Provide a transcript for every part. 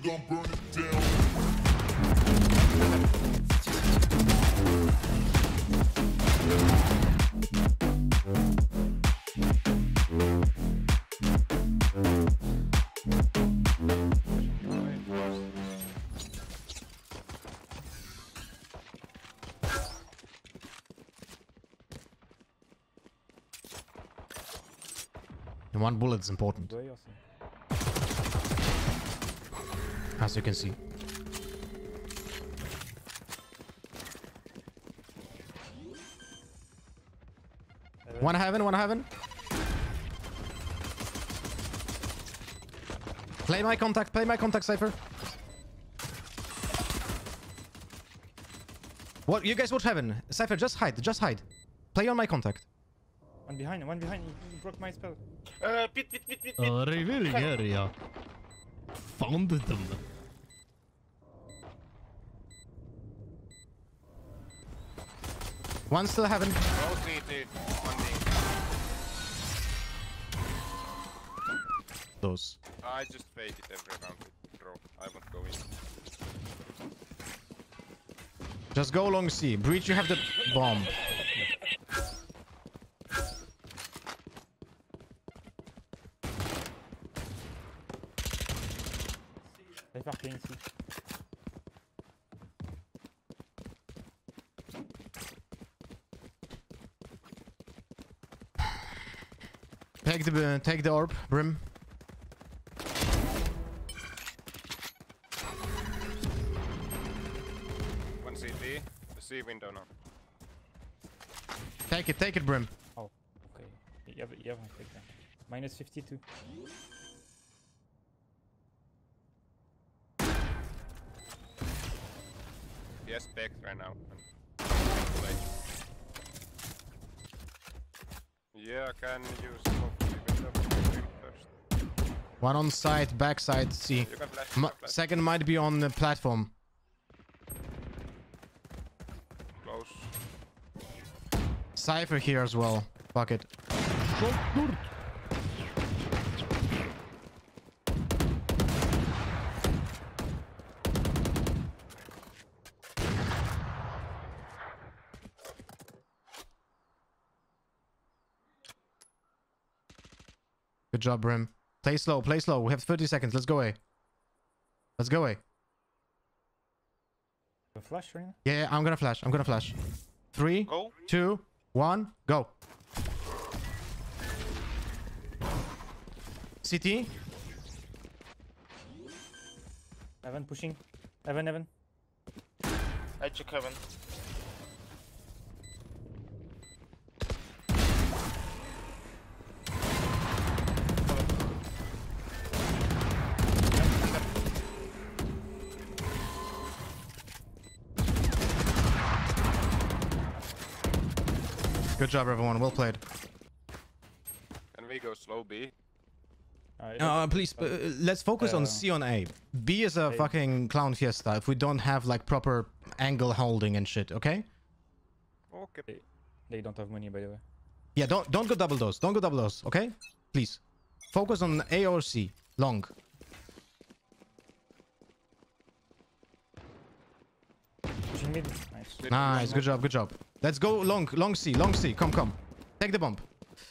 Gonna burn it down. And one bullet is important, as you can see. One heaven, one heaven. Play my contact, Cypher. What? You guys watch heaven. Cypher, just hide. Play on my contact. One behind, he broke my spell. Pit. Ja. Found them. One still heaven. Oh, 3, 1 thing. Those. I just fake it every round with draw. I won't go in. Just go long C. Breach, you have the bomb. They fucking see. Take the orb, Brim. One CT. The C window now. Take it, Brim. Oh, okay. You haven't picked that. Minus 52. Yes, back right now. Yeah, I can use window first. One on side, backside C. You can flash. Second might be on the platform. Close. Cypher here as well. Fuck it. Good job, Brim. Play slow. We have 30 seconds. Let's go away. The flash right now? Yeah, I'm gonna flash. 3, Go. 2, 1, go. CT. Evan pushing. Evan. I check heaven. Good job, everyone. Well played. Can we go slow B? Please, let's focus on C on A. B is a fucking clown fiesta if we don't have like proper angle holding and shit, okay? Okay. They don't have money, by the way. Yeah, don't go double dose, okay? Please. Focus on A or C. Long. Pushing mid. Nice. Nice, good job. Let's go long C. Come. Take the bomb.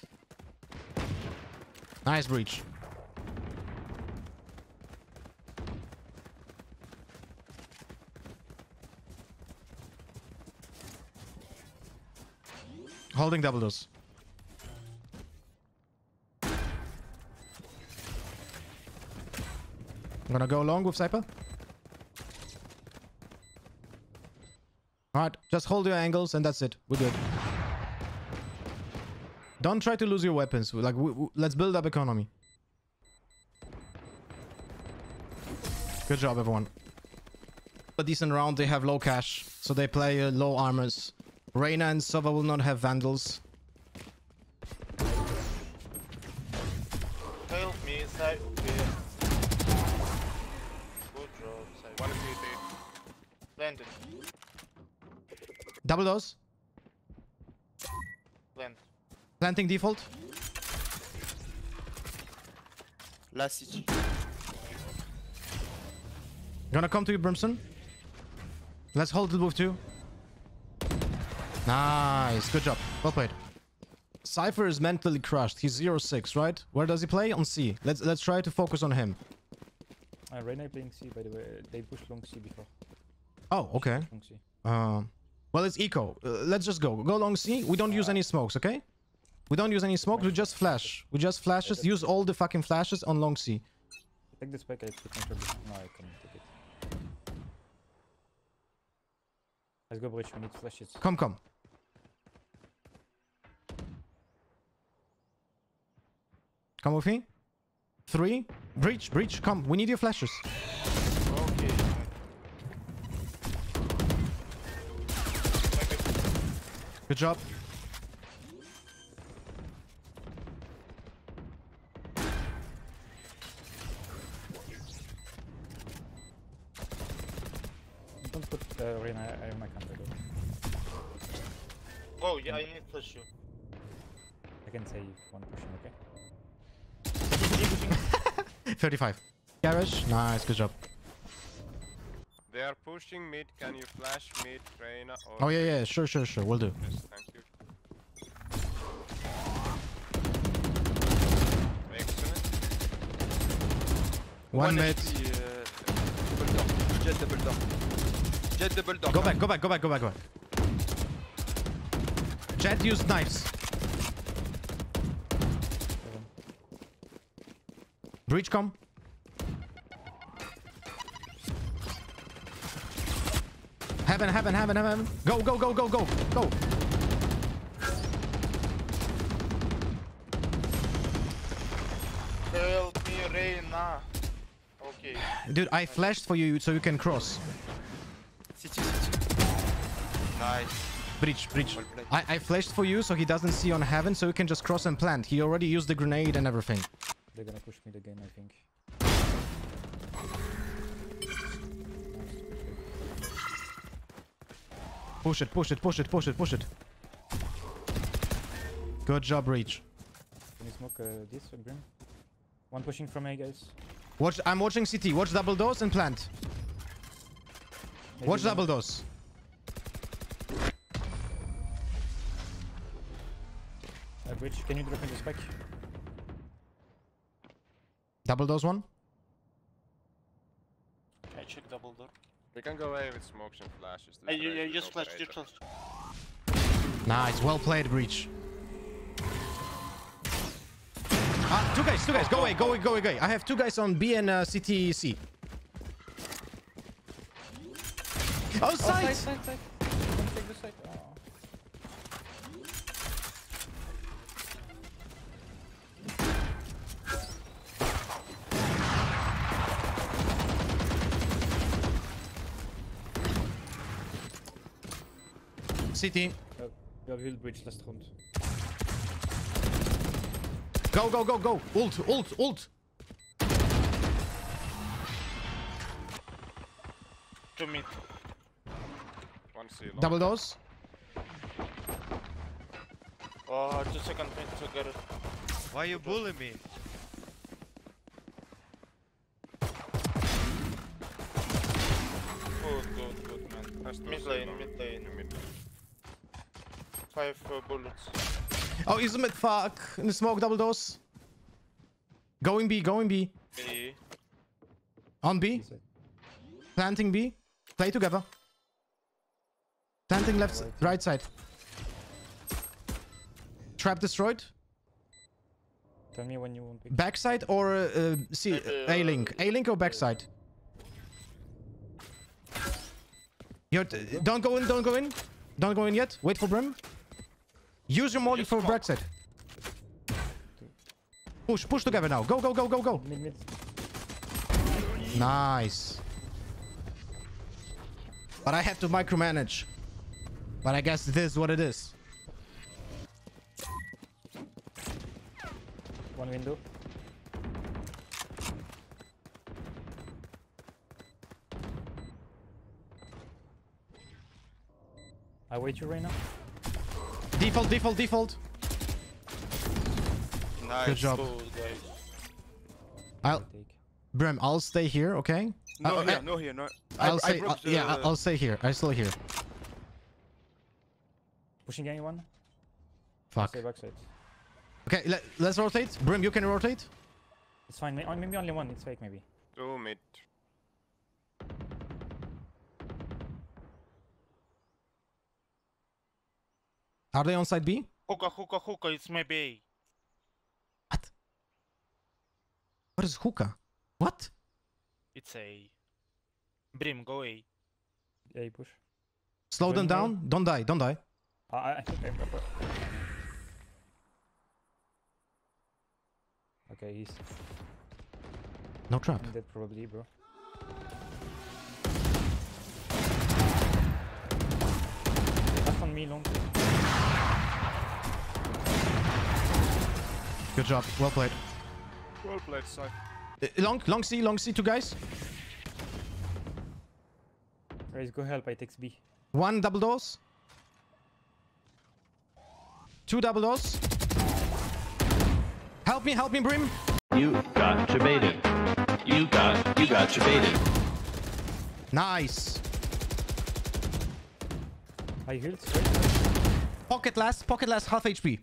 Nice breach. Holding double dose. I'm gonna go long with Cypher. Alright, just hold your angles and that's it. We're good. Don't try to lose your weapons. Like, let's build up economy. Good job, everyone. A decent round. They have low cash, so they play low armors. Reyna and Sova will not have vandals. Help me, side. Good job, side. One CT. Landed. Double dose. Land. Planting default. Last CT. Gonna come to you, Brimson. Let's hold it with 2. Nice. Good job. Well played. Cypher is mentally crushed. He's 0-6, right? Where does he play? On C. Let's try to focus on him. Reyna playing C, by the way. They pushed long C before. Oh, okay. Long C. Well, it's eco. Let's just go. Go long C. We don't use any smokes, okay? We don't use any smoke. We just flash. We just flashes. Use all the fucking flashes on long C. Take this back. I take control. No, I can't take it. Let's go bridge. We need flashes. Come, come. Come with me. 3. Breach, breach. Come. We need your flashes. Okay. Good job. Don't put Reyna. I have my counter though. Oh, yeah, I need flash you. I can save one pushing, okay? 35. Garage. Nice. Good job. They are pushing mid. Can you flash mid, Reyna? Or Oh, yeah, yeah. Sure, sure, sure. We'll do. Yes, thank you. Excellent. 1 mid. Jet double door. Jet double door. Go back, go back, go back, go back, go back. Jet used knives. Breach come. Heaven, heaven, heaven, heaven. Go, go, go, go, go, go. Help me, Reyna. Okay. Dude, I flashed for you so you can cross. City, city. Nice. Breach, breach. Well played. I flashed for you so he doesn't see on heaven so you can just cross and plant. He already used the grenade and everything. They're gonna push mid again, I think. Push it, push it, push it, push it, push it. Good job, Breach. Can you smoke this, Grim? One pushing from A, guys. Watch, I'm watching CT. Watch double doors and plant. Maybe Watch one- double doors. Bridge, can you drop me the spike? Double doors 1. I check double door. We can go away with smokes and flashes. Hey, This race you is just flash, operator. just flash. Nice, well played, Breach. Ah, two guys, go away, go away, go away. I have 2 guys on B and CTC. Oh, side! Side. Don't take the side. Oh. CT. We have healed bridge last round. Go, go, go, go. Ult, ult, ult. 2 mid. One C long. Double doors. Oh, 2 second mid together. Why you bully me? Good, man. Has two Mid C lane, long. mid lane. Mid. 5 bullets. Oh, he's mid. Fuck. In the smoke, double doors. Going B, going B. B. On B. This side. Planting B. Play together. Planting left, right side. Trap destroyed. Tell me when you want pick. Backside or C A-link? A-link or backside? You're don't go in, don't go in. Don't go in yet. Wait for Brim. Use your molly for backside. Push, push together now. Go, go, go, go, go. Mid. Nice. But I have to micromanage. But I guess this is what it is. One window. I wait you right now. Default, default, default. Nice. Good job. Good, guys. I'll Take. Brim, I'll stay here, okay? No here, no here, no. I'll I say, broke the... yeah, I'll stay here. I still here. Pushing anyone? Fuck. Stay backside. Okay, let's rotate. Brim, you can rotate. It's fine. Maybe only one. It's fake, maybe. 2 mid. Are they on side B? Hookah, it's maybe A. What? What is hookah? What? It's A. Brim, go A. Yeah, you push. Slow them Going down. Don't die. Don't die. I think I Okay, he's No trap. dead probably, bro. That's on me long. Good job. Well played. Well played, side. Long C, 2 guys. Guys, go help. I takes B. 1 double doors. 2 double doors. Help me, Brim. You got baited. You got baited. Nice. I healed straight. Pocket last, half HP.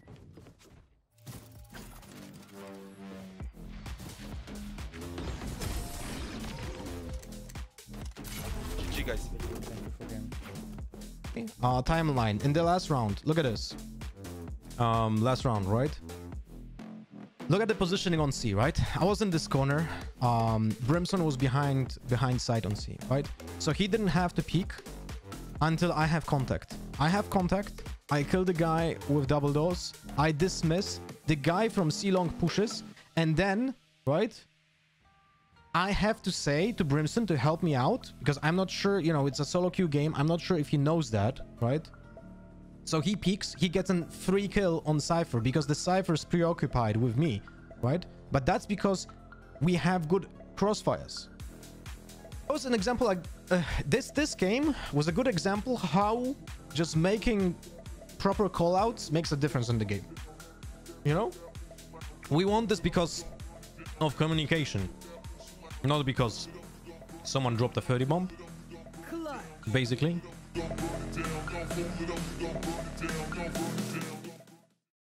GG guys. Thank you for game. Timeline in the last round. Look at this. Last round, right? Look at the positioning on C, right? I was in this corner. Brimson was behind side on C, right? So he didn't have to peek until I have contact. I have contact. I kill the guy with double doors. I dismiss. The guy from C long pushes, and then, right? I have to say to Brimson to help me out because I'm not sure, you know, it's a solo queue game. I'm not sure if he knows that, right? So he peeks, he gets a 3 kill on Cypher because the Cypher's preoccupied with me, right? But that's because we have good crossfires. That was an example like this game was a good example how just making proper callouts makes a difference in the game. You know? We want this because of communication, not because someone dropped a 30 bomb, basically.